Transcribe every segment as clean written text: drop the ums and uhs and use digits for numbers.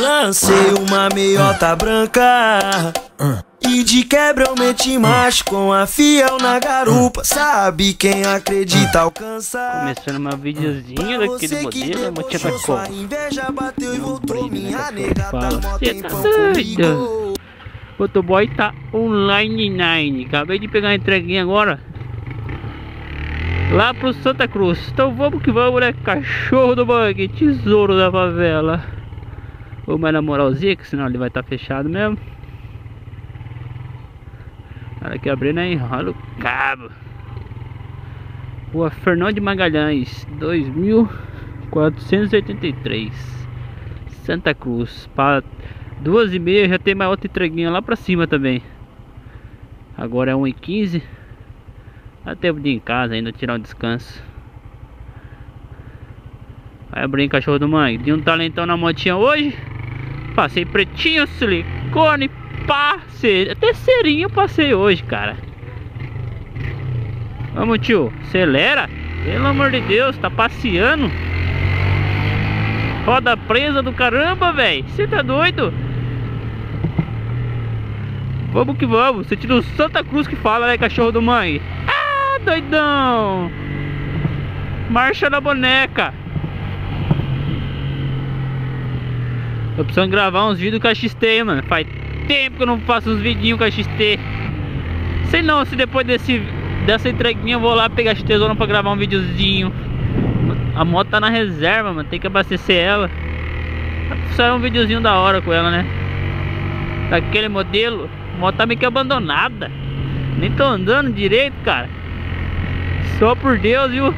Lancei uma meiota branca e de quebra eu meti macho com a fiel na garupa. Sabe quem acredita alcança. Começando uma videozinha daquele modelo, a motinha tá como? Inveja bateu e voltou minha nega. Você tá doido? O motoboy tá online 9. Acabei de pegar a entreguinha agora lá pro Santa Cruz. Então vamos que vamos, né? Cachorro do bug, tesouro da favela. Vamos mais na moralzinha, que senão ele vai estar fechado mesmo. Cara, aqui abrindo aí, enrola o cabo. Rua Fernão de Magalhães, 2483, Santa Cruz. Para 2h30 já tem mais outra entreguinha lá pra cima também. Agora é 1h15. Dá tempo de ir em casa ainda, tirar um descanso. Vai abrir, cachorro do mãe. De um talentão na motinha hoje. Passei pretinho, silicone, passei. Até cerinho passei hoje, cara. Vamos, tio. Acelera. Pelo amor de Deus, tá passeando. Roda presa do caramba, velho. Você tá doido? Vamos que vamos. Sentido Santa Cruz que fala, né, cachorro do mãe? Ah, doidão. Marcha na boneca. Tô precisando gravar uns vídeos com a XT, mano. Faz tempo que eu não faço uns vidinhos com a XT. Sei não se depois dessa entreguinha eu vou lá pegar a XT pra gravar um videozinho. A moto tá na reserva, mano. Tem que abastecer ela. Sai um videozinho da hora com ela, né? Daquele modelo. A moto tá meio que abandonada. Nem tô andando direito, cara. Só por Deus, viu?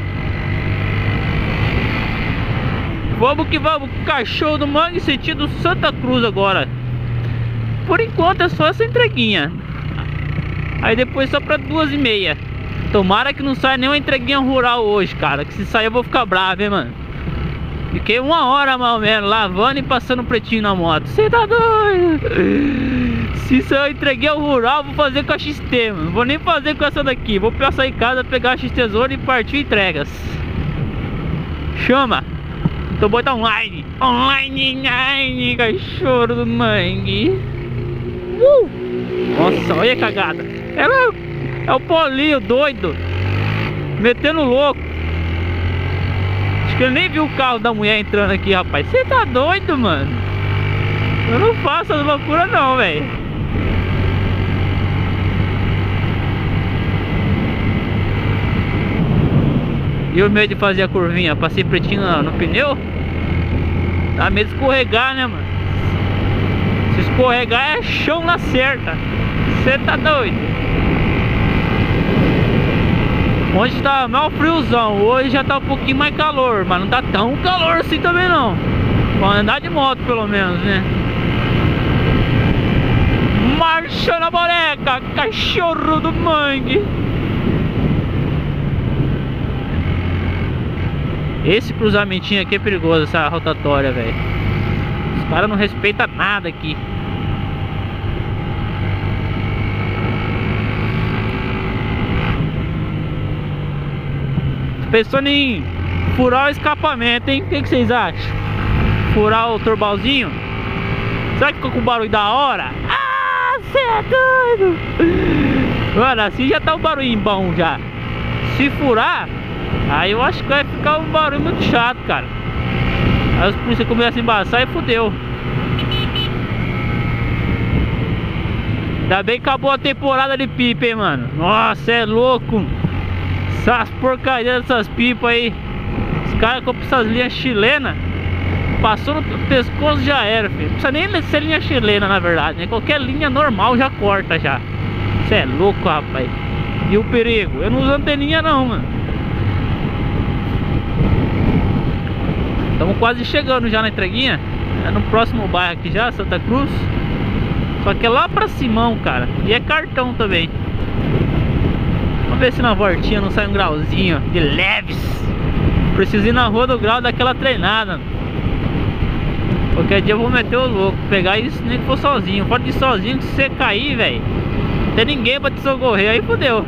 Vamos que vamos, cachorro do mangue, sentido Santa Cruz agora. Por enquanto é só essa entreguinha. Aí depois só pra 2h30. Tomara que não saia nenhuma entreguinha rural hoje, cara. Que se sair eu vou ficar bravo, hein, mano. Fiquei 1 hora mais ou menos lavando e passando pretinho na moto. Você tá doido? Se sair entreguinha rural, vou fazer com a XT, mano. Vou nem fazer com essa daqui. Vou passar em casa, pegar a XT Zona e partir entregas. Chama! Tô botando online. Online, cachorro do mangue. Nossa, olha a cagada. É o Polinho doido, metendo louco. Acho que ele nem viu o carro da mulher entrando aqui, rapaz. Você tá doido, mano? Eu não faço as loucuras não, velho. E o medo de fazer a curvinha? Passei pretinho no pneu. Dá medo de escorregar, né, mano? Se escorregar é chão na certa. Você tá doido? Ontem tá mal friozão. Hoje já tá um pouquinho mais calor. Mas não tá tão calor assim também não. Pra andar de moto pelo menos, né? Marcha na boneca, cachorro do mangue. Esse cruzamentinho aqui é perigoso, essa rotatória, velho. Os caras não respeitam nada aqui. Tô pensando em furar o escapamento, hein? O que vocês acham? Furar o turbalzinho? Será que ficou com barulho da hora? Ah, cê é doido! Mano, assim já tá um barulhinho bom já. Se furar, aí eu acho que vai ficar um barulho muito chato, cara. Aí os polícia começam a embaçar e fodeu. Ainda bem que acabou a temporada de pipa, hein, mano. Nossa, é louco. Essas porcarias dessas pipas aí. Os caras compram essas linhas chilenas. Passou no pescoço já era, filho. Não precisa nem ser linha chilena, na verdade, né? Qualquer linha normal já corta já. Você é louco, rapaz. E o perigo? Eu não uso anteninha não, mano. Estamos quase chegando já na entreguinha. É no próximo bairro aqui já, Santa Cruz. Só que é lá pra Simão, cara. E é cartão também. Vamos ver se na voltinha não sai um grauzinho de leves. Preciso ir na rua do grau daquela treinada. Qualquer dia eu vou meter o louco. Pegar isso nem que for sozinho. Pode ir sozinho, que se você cair, velho, não tem ninguém pra te socorrer. Aí fodeu.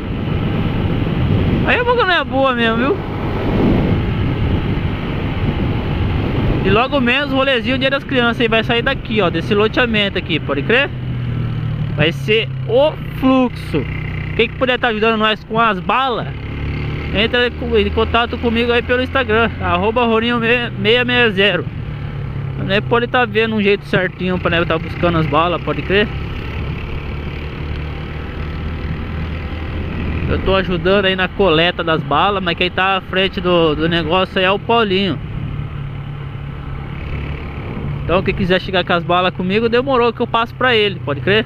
Aí a boca não é boa mesmo, viu? E logo menos o rolezinho Dia das Crianças aí vai sair daqui, ó, desse loteamento aqui, pode crer? Vai ser o fluxo. Quem que puder estar ajudando nós com as balas, entra em contato comigo aí pelo Instagram, @Roninho660. Pode estar vendo um jeito certinho para estar buscando as balas, pode crer? Eu tô ajudando aí na coleta das balas, mas quem tá à frente do negócio aí é o Paulinho. Então quem quiser chegar com as balas comigo, demorou que eu passo pra ele, pode crer?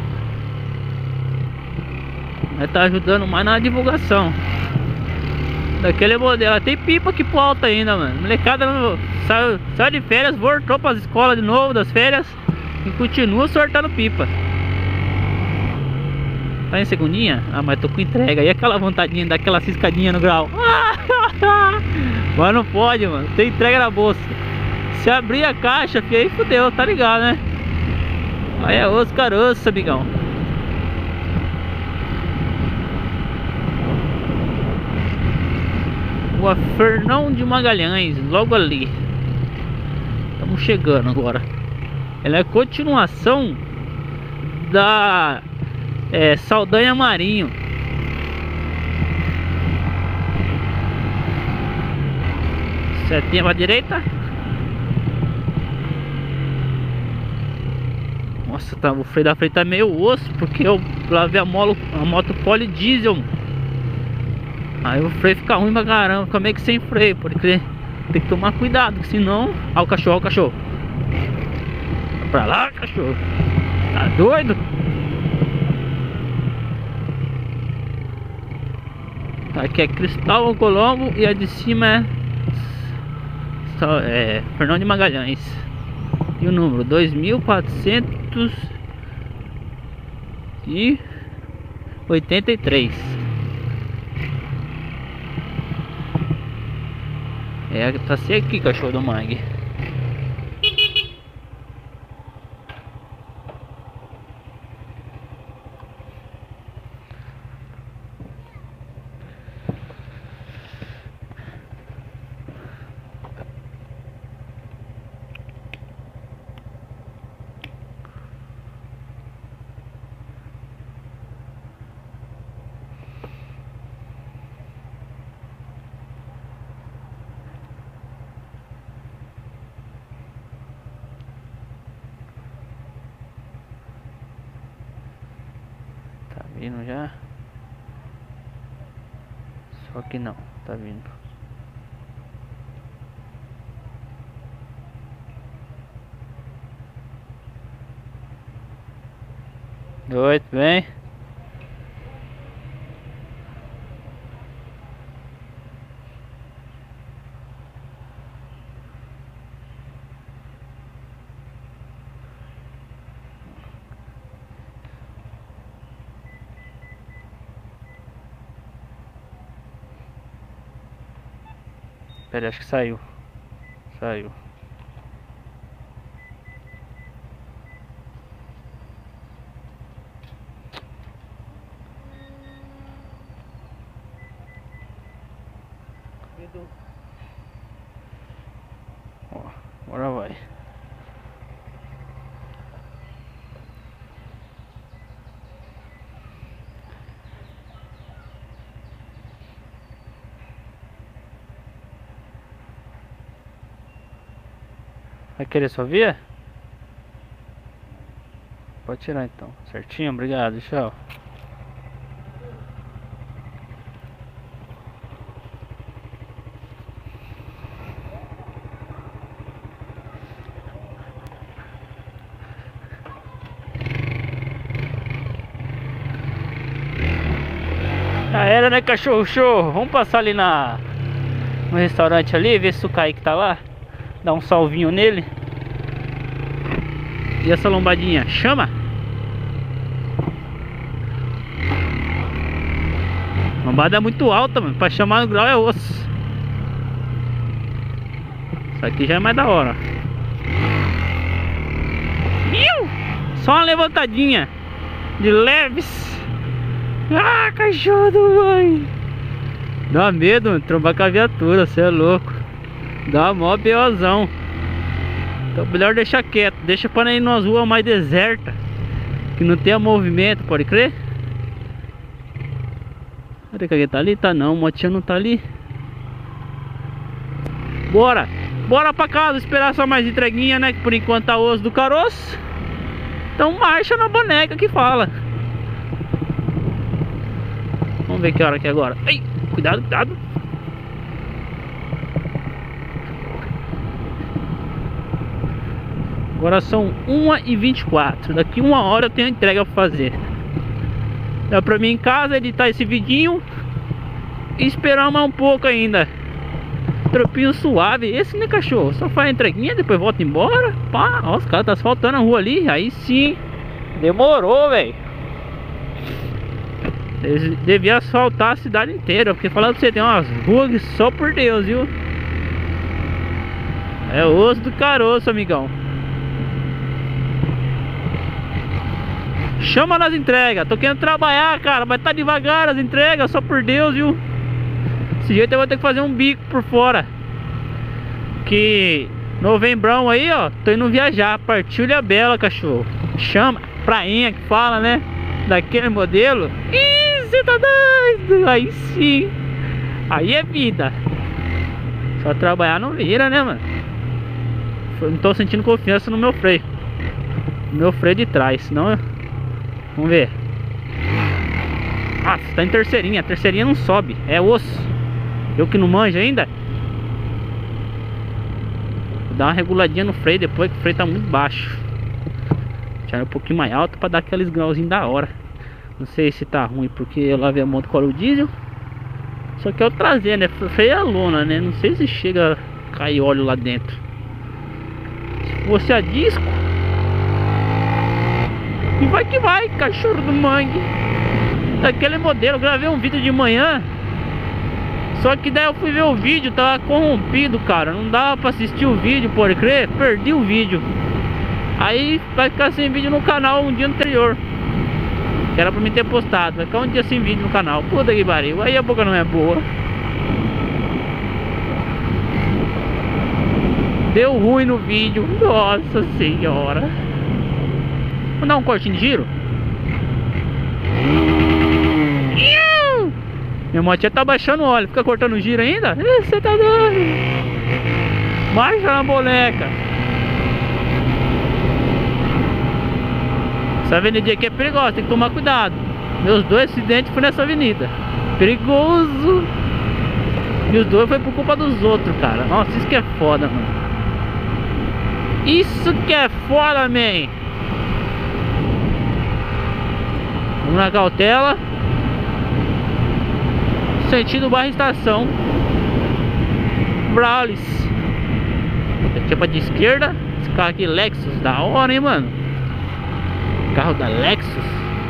Vai tá ajudando mais na divulgação daquele modelo. Tem pipa aqui pro alto ainda, mano. Molecada saiu de férias, voltou pras escolas de novo das férias e continua sortando pipa. Tá em segundinha? Ah, mas tô com entrega. E aquela vontadinha daquela ciscadinha no grau. Mas não pode, mano. Tem entrega na bolsa. Se abrir a caixa, filho, aí fudeu, tá ligado, né? Aí é osso caroço, amigão. Rua Fernão de Magalhães, logo ali. Estamos chegando agora. Ela é a continuação da Saldanha Marinho. Setinha pra direita. Nossa, tá, o freio da frente tá meio osso, porque eu lavei a moto poli diesel. Aí o freio fica ruim pra caramba, fica meio que sem freio, pode crer. Tem que tomar cuidado, porque senão... Olha o cachorro, olha o cachorro. Vai pra lá, cachorro. Tá doido? Aqui é Cristóvão Colombo e a de cima é Fernão de Magalhães. E o número 2483. Tá seco aqui, cachorro do mangue. Tá vindo já? Só que não, tá vindo. Oi, tudo bem? Pera, acho que saiu. Saiu. Ó, agora vai. Vai querer sua via? Pode tirar então. Certinho, obrigado, tchau. Já era, né, cachorro show? Vamos passar ali no restaurante ali, ver se o Kaique tá lá. Dá um salvinho nele. E essa lombadinha? Chama! Lombada é muito alta, mano. Pra chamar no grau é osso. Isso aqui já é mais da hora. Só uma levantadinha de leves. Ah, cachorro do mãe. Dá medo, mano, trombar com a viatura. Você é louco. Dá mó beozão. Então melhor deixar quieto. Deixa para ir nas ruas mais desertas, que não tenha movimento, pode crer? Cadê que alguém tá ali? Tá não, o motinha não tá ali. Bora! Bora pra casa, esperar só mais entreguinha, né? Que por enquanto tá osso do caroço. Então marcha na boneca que fala. Vamos ver que hora que é agora. Ei, cuidado, cuidado. Agora são 1h24. Daqui 1 hora eu tenho a entrega pra fazer. Dá pra mim em casa editar esse vidinho e esperar mais um pouco ainda. Tropinho suave. Esse, né, cachorro? Só faz a entreguinha, depois volta embora. Pá, ó, os caras tá asfaltando a rua ali. Aí sim. Demorou, velho. Eles deviam asfaltar a cidade inteira. Porque falando pra você, tem umas ruas que só por Deus, viu? É osso do caroço, amigão. Chama nas entregas. Tô querendo trabalhar, cara, mas tá devagar as entregas, só por Deus, viu? Desse jeito eu vou ter que fazer um bico por fora. Que novembrão aí, ó, tô indo viajar. Partiu Ilhabela, cachorro. Chama, prainha que fala, né? Daquele modelo. Ih, você tá doido. Aí sim. Aí é vida. Só trabalhar não vira, né, mano? Não tô sentindo confiança no meu freio. No meu freio de trás, senão eu... Vamos ver. Nossa, tá em terceirinha. A terceirinha não sobe, é osso. Eu que não manjo ainda. Vou dar uma reguladinha no freio depois, que o freio tá muito baixo. Deixar um pouquinho mais alto pra dar aqueles grauzinhos da hora. Não sei se tá ruim porque eu lavei a moto com óleo diesel. Só que é o traseiro, né? Freio é a lona, né? Não sei se chega a cair óleo lá dentro. Se fosse a disco. E vai que vai, cachorro do mangue. Daquele modelo, eu gravei um vídeo de manhã. Só que daí eu fui ver o vídeo, tava corrompido, cara. Não dava pra assistir o vídeo, pode crer. Perdi o vídeo. Aí vai ficar sem vídeo no canal um dia anterior. Que era pra mim ter postado. Vai ficar um dia sem vídeo no canal. Puta que pariu, aí a boca não é boa. Deu ruim no vídeo. Nossa senhora. Vamos dar um cortinho de giro. Minha motinha tá baixando o óleo. Fica cortando o giro ainda? Você tá doido. Marcha na boneca. Essa avenida aqui é perigosa, tem que tomar cuidado. Meus 2 acidentes foram nessa avenida. Perigoso. E os 2 foi por culpa dos outros, cara. Nossa, isso que é foda, mano. Isso que é foda, man. Vamos na cautela. Sentido barra estação. Brawlis. Aqui é pra de esquerda. Esse carro aqui, Lexus, da hora, hein, mano. Carro da Lexus.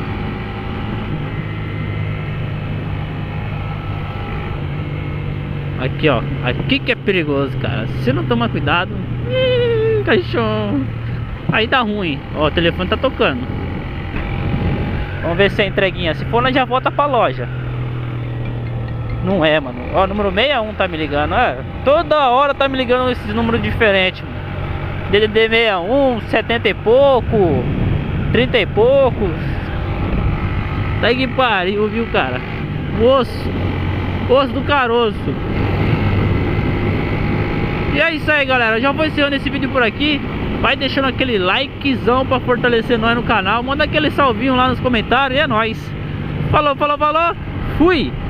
Aqui, ó. Aqui que é perigoso, cara. Se não tomar cuidado, cachorro, aí dá ruim. Ó, o telefone tá tocando. Vamos ver se é entreguinha. Se for, nós já volta pra loja. Não é, mano. Ó, o número 61 tá me ligando. Toda hora tá me ligando esses números diferentes, mano. DDD 61, 70 e pouco, 30 e poucos. Tá que pariu, viu, cara? Osso do caroço. E é isso aí, galera. Já vou encerrando esse vídeo por aqui. Vai deixando aquele likezão pra fortalecer nós no canal. Manda aquele salvinho lá nos comentários. E é nóis. Falou, falou, falou. Fui.